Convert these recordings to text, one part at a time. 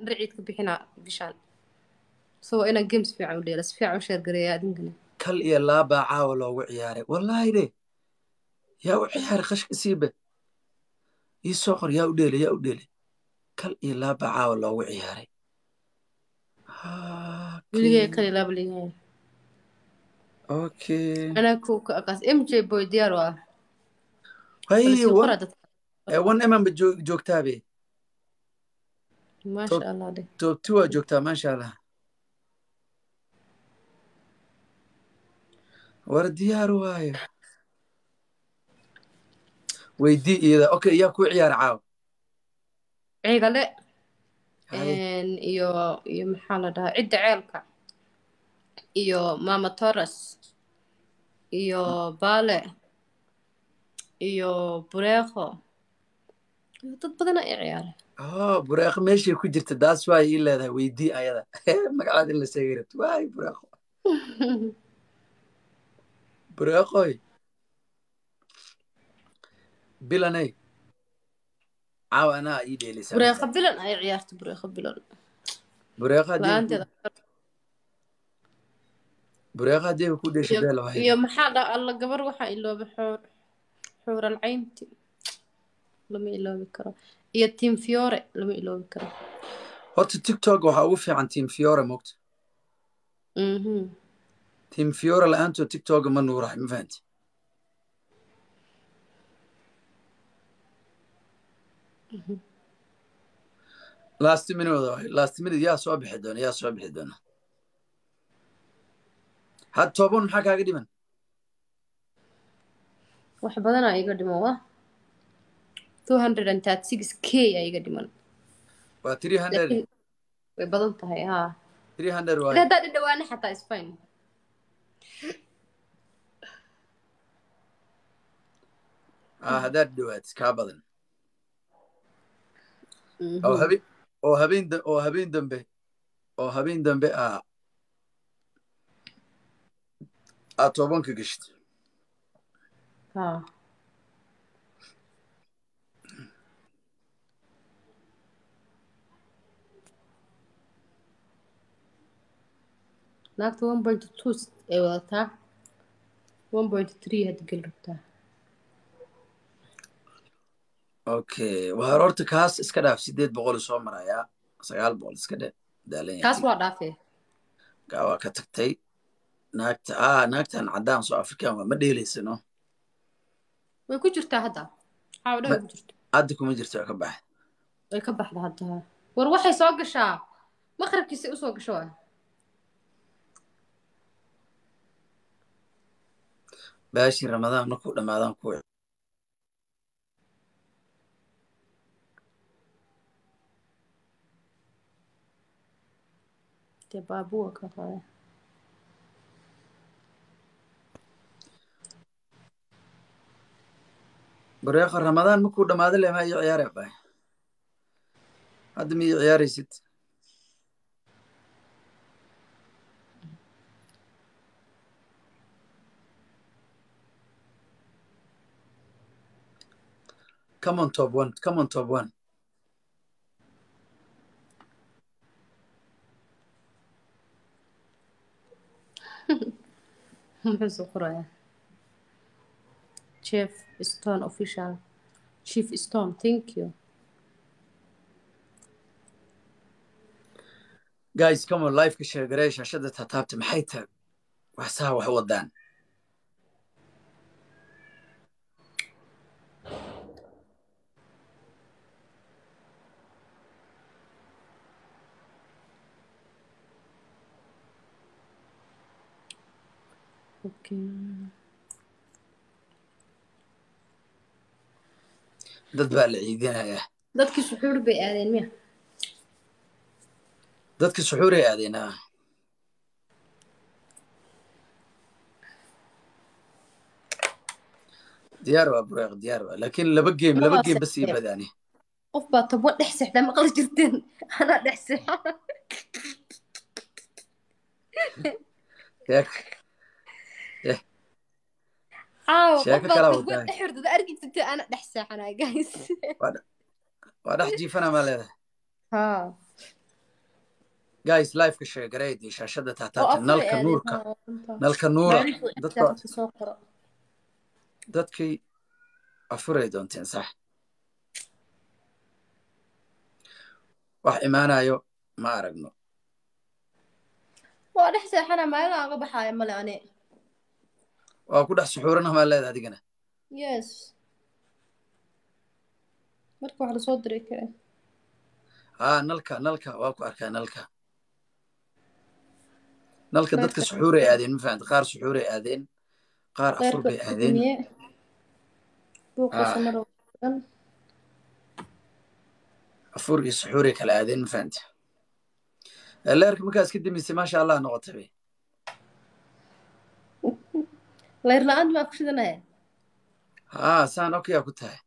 درعيد كبحنا بشان سو إنا جيمس في عمودي بس في عشر قريات يمكن kal iyo laabaa caawa loogu ciyaaray wallaahi de yaa u ciyaaray khashka siibe ii soo qor yaa u dheelay kal iyo laabaa caawa loogu ciyaaray وليه كلي لا بليه okay أنا كوك أقاس إمجي بوي دياروا hay بس يقرأ wan imanba joogtaabe ما شاء الله دي top 2 waa joogtaa maasha allah war diyaar waayo weydii iyada okay yaa ku ciyaara caawa عيقلة hay iyo maxaa la dhahaa cidda ceelka iyo mama torres iyo baale iyo bureekho dad badan ay ciyaara bureeqo meeshay ku jirta daas waa ii leedahay weydii ayada magacaada in la sheegay rabto waay bureeqoy bilanay caawa anaa ii dheelaysaa bureekho bilan ay ciyaarta bureekho bilan bureeqa haddii ku dheeshay beel wahay iyo maxaa dha alla gabar waxaa ilooba xuural caynti lama iloobi karo iyo team fiore lama iloobi karo horta tiktok waxaa ugu fiican team fiore moogta team fiore la-aantood tiktok ma nuurahay ma fahanti last minute yaa soo bixi doona had toban maxaa kaaga dhiman wax badanaa iga dhiman wa 236k aa iga dhiman waa 300 way badan tahay haa 300 waay haddaad dhadhawaana xataa is fine haddaad dhawaad kaa badan oo habeen dambe aad tobanka geshid naagta 1.2 ay wadataa 1.3 hadda gel rabtaa okay waa horta kaas iska dhaaf 800 soo marayaa 900 iska daalan kaas waa dhaafee kaa waa ka tagtay naagtan caddaan soo afrikaan waa ma dheelaysano way ku jirtaa hadda xaawdha way ku jirta hadda kuma jirto waa ka baxda way ka baxda hadda war waxay soo gashaa maqribkiisay usoo gasho baashii ramadaan markuu dhammaadaan ku dee baabuwa ka qaya bareeqa ramadaan markuu dhammaado leh maa ii ciyaaraya baay hadda ma ii ciyaaraysid come on top one muxuu soo qorayaa Chief Stone official Chief Stone thank you guys come on live ka sheegaray shaashada taabta maxay tahay wax saha wax wadaan dad baa la ciidinayaa dadkii suxuur bay aadeen miya dadka suxuuray aadeen diyaar waa bureeq diyaar waa laakiin laba game bas ii badaani qof baa tobo dhex seexdaa maqli jirteen anaa dhex seexa sheeko kala wadaa xirtada arki jirtay ana dhex seexanaa guys waa dhex jiifana ma leedahay haa guys live ka sheegareedii shaashada oo taataabta afuray nalka aadeen nuurka nalka nuura macalintu dadka xisaabta soo qoro dadkay afuray doonteen sax wax imaanayo ma aragno waa dhex seexana maalin aan ga baxaayo male ani waa ku dhex suxuurana maa leeda adigana yes marka wax lasoo diray kale nalka waa ku arkaa nalka dadka suxuuray aadeen ma fahamta qaar suxuuray aadeen qaar afur bay aadeen afur iyo suxuuray kala aadeen ma fahamta leerka markaas ka dimisay maasha allah noqotay leer la-aan maa ku shidanaya saan okyaa ku tahay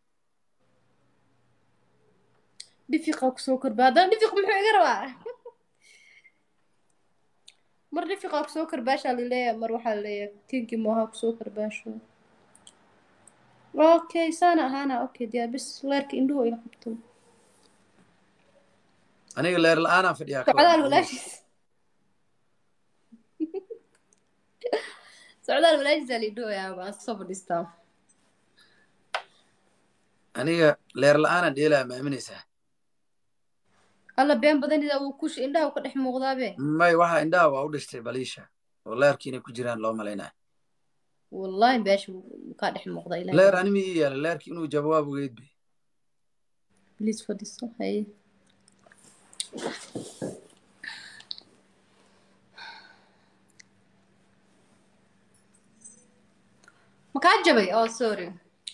dhifiqa kusoo korba haddana dhifiq muxuu iga rabaa mar dhifiqa kusoo korbaashaa laleeyahay mar waxaa laleeyahay tinkii mooha kusoo korbaasho okay saana ahaana okay diyaa bis leerka indhuhu ila qabto aniga leer la-aanaan fadhiyaa socdaal walaashiis socdaal walaashiisaa liidhooyaa baan soo fadhiistaa aniga leer la-aanaan dheelaa ma aaminaysaa alla been badanida uu kush indhaha ka dhex muuqdaabe may waxa indhaha waa u dhashtay baliisha oo leerkii inay ku jiraan loo malaynaa wallahi beesha kaa dhex muuqda ilaahay leer anima ii yaala leerkii inuu jawaab ogeyd bay please fadhiiso haye makaa jabay oh sorry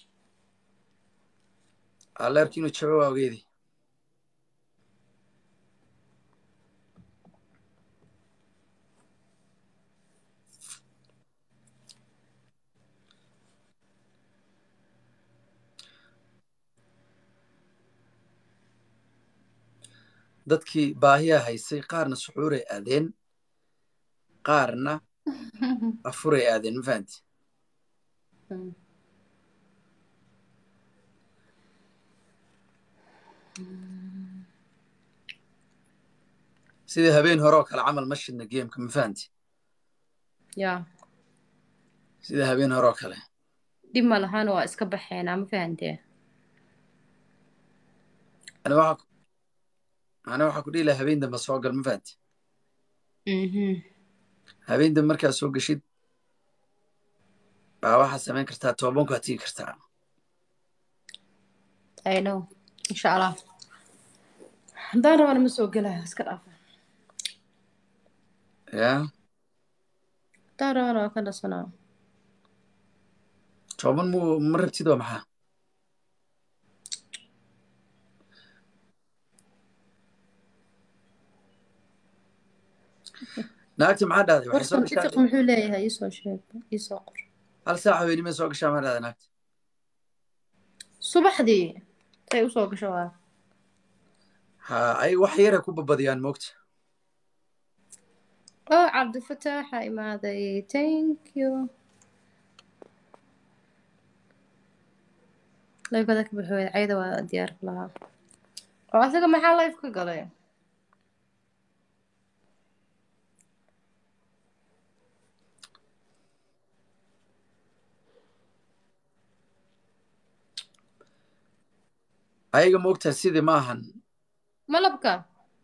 leerkii inuu jawaab ogeedi dadkii baahiyaa haysay qaarna suxuuray aadeen qaarna afuray aadeen ma fahanti sidii habeen hore oo kale camal ma shidna geemka ma fahanti ya sidii habeen hore oo kale dhib ma lahaan waa iska baxeenaa ma fahantee ani waxaa ku dhihi laha habeen dambe soo gal ma fahanti habeen dambe markaad soo geshid baa waxaad samayn kartaa tobanku aad tigi kartaa I know insha allah haddaan rabana ma soo gelaya iska dhaafa ya haddaan rabana waa ka dhasanaa toban ma rabtid oo maxaa naagti maxaa dhahday warkan tifiq muxuu leeyahay iisoo sheeg iisoo qor hal saac haweenimay soo gashaa maa dhahday naagti subaxdii say usoo gasho waa ay wax yaray ku babadiyaan moogta oh cabdifataaxa imaaday thank you laybada ka baxooya cayda waa diyaarka lahaa oo asaga maxaa life ka galay ayaga moogtaa sidii ma ahan malabka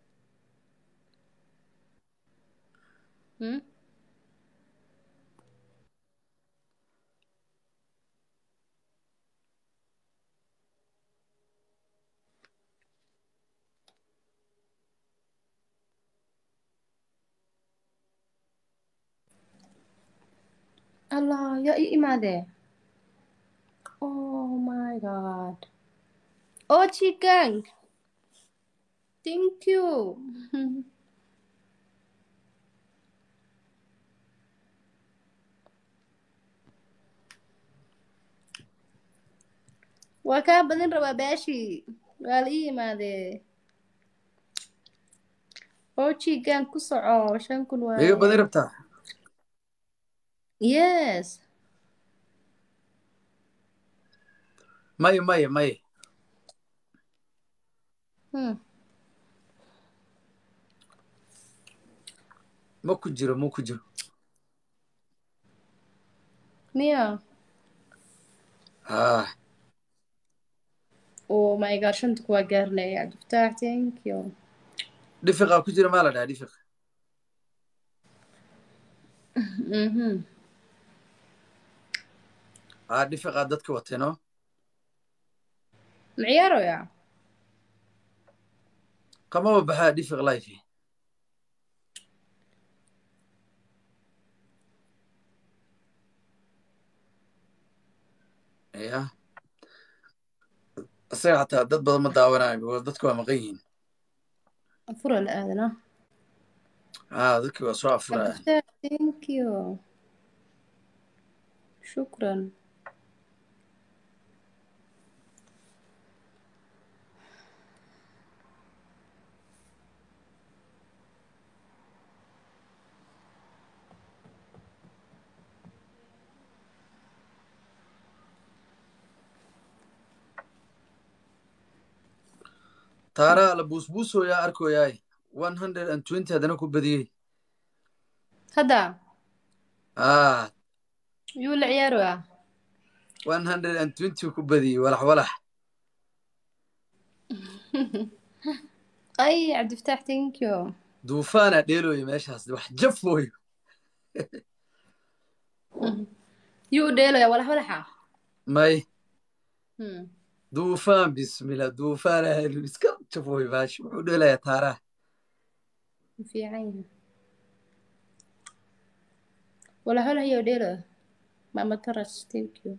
allah yaa ii imaadee oh my god oh chigang thank you waa kaa badin rabaa baashii waa la ii imaadee oo chigang ku soco 5,000 waaye iga badin rabtaa yes maye ma ku jiro ma ku jiro miya haa oh my god shanta kuwaa gaarnay cabdifataax thank you dhifiqaa ku jira maa la dhahaa dhifiq haa dhifiqaa dadka wateno maciyaaroya kamaba baxaa dhifiq life ya isaga xataa dad badan ma daawanayo because dadka waa maqan yihiin afura la aadana haa dadkii waa soo afuraya cabdifataax thank you shukran taaraa la buusbuusooyaa arkoyaay 120 haddana ku badiyey hadda haa yuu la ciyaaroya 120 ku badiyey walax walax ay cabdifataax thank you duufaanaa dheelooyo meeshaas wax jafooyo yuu dheelaya walax walaxa may duufaan bismillah duufaanaa iska jafooyo baashi wuxuu dheelayaa taaraha fiican yahay walax walax yuu dheelaya mama taras thank you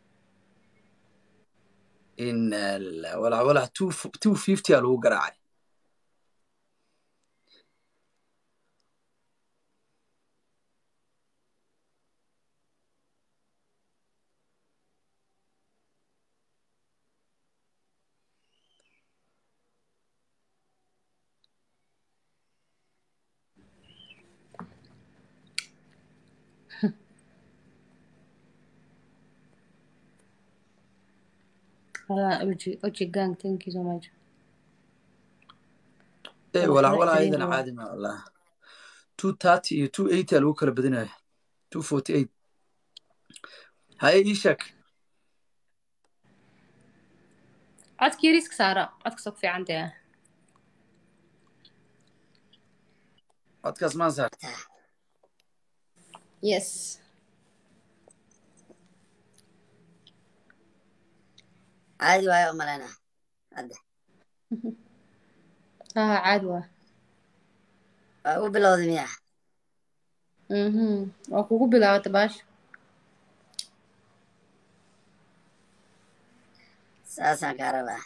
ina la walax walax 250 aa lagu garaacay Oji gang thank you so much walax walax ayadana caadi ma wallah 230 iyo 280 aa lagu kala badinaya 248 haye ii sheeg codka yariiska saara codka soo ku fiican tahay codkaas maan saar yes caadi waayo umaleyna hadda caadi waa waa u bilowday miya waa kugu bilaabata baasha saasaan kaa rabaa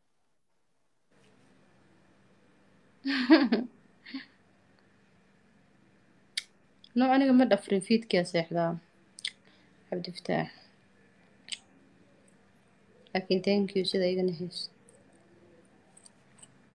no aniga ma dhafrin fiidkaa seexdaa cabdifataax laakiin thank you sida igana hayso